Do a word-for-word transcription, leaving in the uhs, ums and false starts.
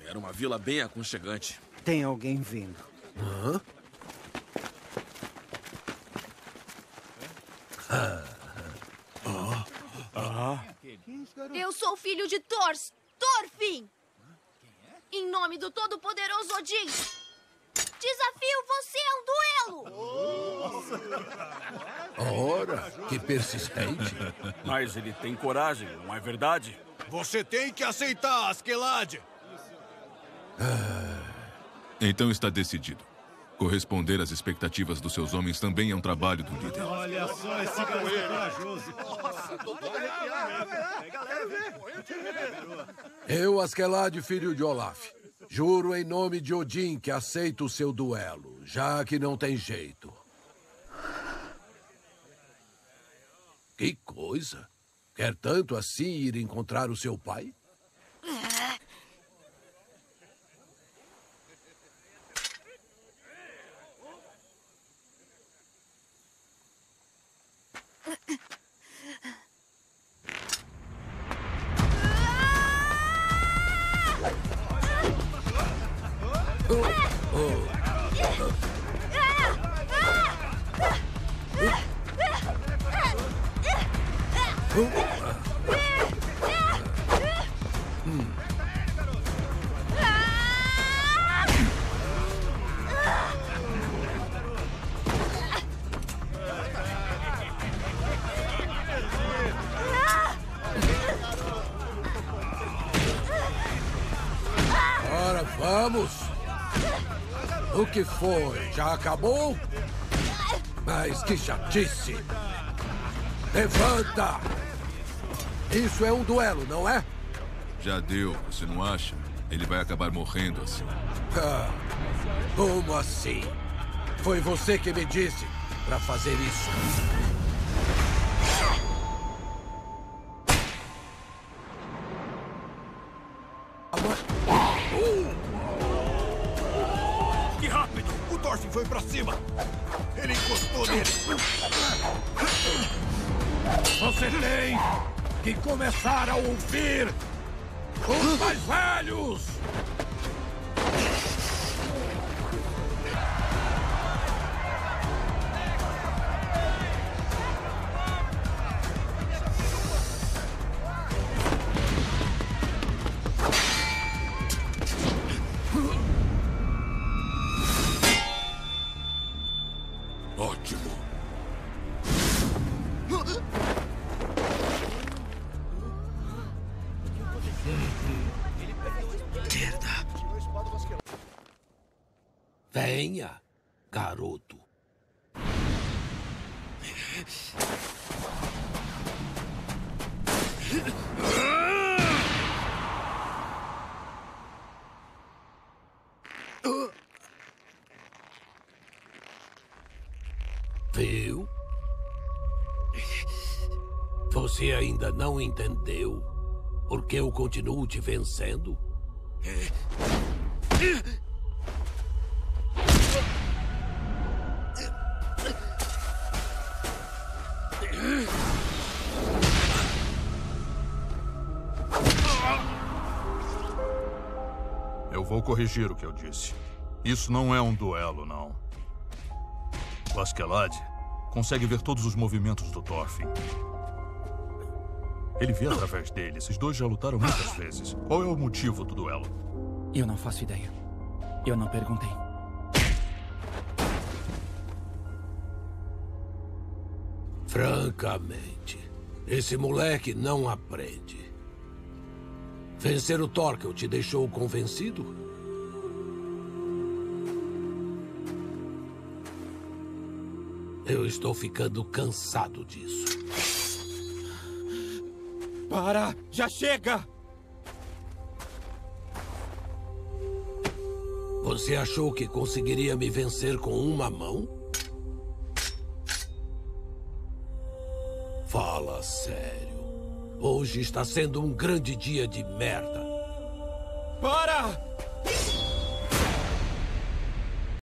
Era uma vila bem aconchegante. Tem alguém vindo. Hã? Ah. Ah. Eu sou filho de Thors, Thorfinn! Em nome do todo-poderoso Odin, desafio você a um duelo! Ora, que persistente. Mas ele tem coragem, não é verdade? Você tem que aceitar, Askeladd! Ah. Então está decidido. Corresponder às expectativas dos seus homens também é um trabalho do líder. Olha só esse caminho corajoso. Nossa, tô todo arrepiado. Eu, Askeladd, filho de Olaf, juro em nome de Odin que aceito o seu duelo, já que não tem jeito. Que coisa! Quer tanto assim ir encontrar o seu pai? Ora, vamos! O que foi? Já acabou? Mas que chatice! Levanta! Isso é um duelo, não é? Já deu, você não acha? Ele vai acabar morrendo assim. Ah, como assim? Foi você que me disse para fazer isso. Que rápido! O Thorfinn foi pra cima! Ele encostou nele! Você tem que começar a ouvir os mais velhos! Ótimo. Merda. Venha, garoto. Viu? Você ainda não entendeu por que eu continuo te vencendo? Eu vou corrigir o que eu disse. Isso não é um duelo, não. O Askeladd consegue ver todos os movimentos do Thorfinn. Ele vê através dele. Esses dois já lutaram muitas vezes. Qual é o motivo do duelo? Eu não faço ideia. Eu não perguntei. Francamente, esse moleque não aprende. Vencer o Thorkel te deixou convencido? Eu estou ficando cansado disso. Para! Já chega! Você achou que conseguiria me vencer com uma mão? Fala sério. Hoje está sendo um grande dia de merda. Para!